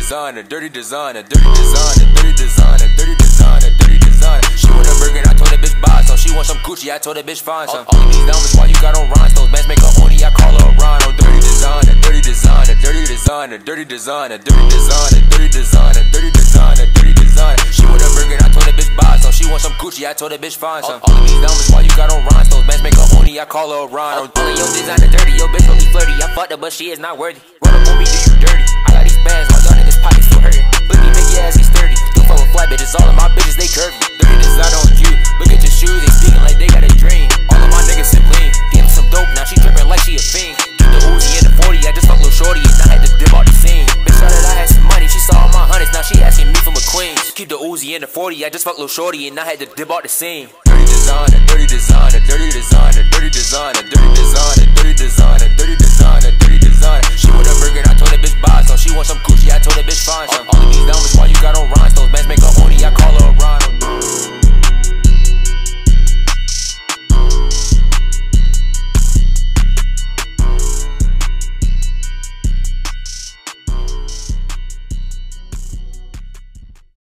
designer, dirty designer, dirty designer, dirty designer, dirty designer, dirty designer. She want a burger, I told that bitch buy some. She want some Gucci, I told that bitch find some. All of these diamonds, why you got on rhinestones? Bands make her horny, I call her a rhino. Dirty designer, dirty designer, dirty designer, dirty designer, dirty designer, dirty designer, dirty designer, dirty designer. She want a burger, I told that bitch buy some. She want some Gucci, I told that bitch find some. All of these diamonds, why you got on rhinestones? Bands make her horny, I call her a rhino. All of your designer dirty, your bitch really flirty. I fucked her, but she is not worthy. Run up on me, do you dirty? I got these bands, my gun in his pocket still hurting. Look, me make your ass get sturdy. You fuck with flat bitches, all of my bitches they curvy. Dirty designer on you, look at your shoes, they speaking like they got a dream. All of my niggas sip lean, Give me some dope, now she tripping like she a fiend. Keep the Uzi in the 40, I just fucked Lil Shorty and I had to dip out the scene. Bitch thought that I had some money, she saw all my hundreds, now she asking me for my queens. Keep the Uzi in the 40, I just fucked Lil Shorty and I had to dip out the scene. Dirty designer, dirty designer,